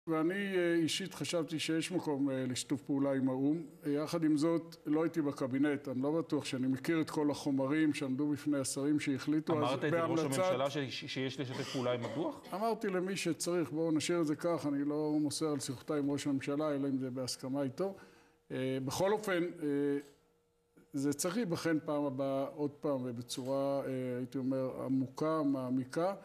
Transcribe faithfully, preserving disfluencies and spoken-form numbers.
ואני אישית חשבתי שיש מקום לשיתוף פעולה עם האו"ם. יחד עם זאת, לא הייתי בקבינט, אני לא בטוח שאני מכיר את כל החומרים שעמדו בפני השרים שהחליטו. אמרת את זה לראש הממשלה שיש לשתף פעולה עם הדוח? אמרתי למי שצריך, בואו נשאיר את זה כך, אני לא מוסר על שיחותיי עם ראש הממשלה, אלא אם זה בהסכמה איתו. בכל אופן, זה צריך להיבחן פעם הבאה עוד פעם, ובצורה, הייתי אומר, עמוקה, מעמיקה.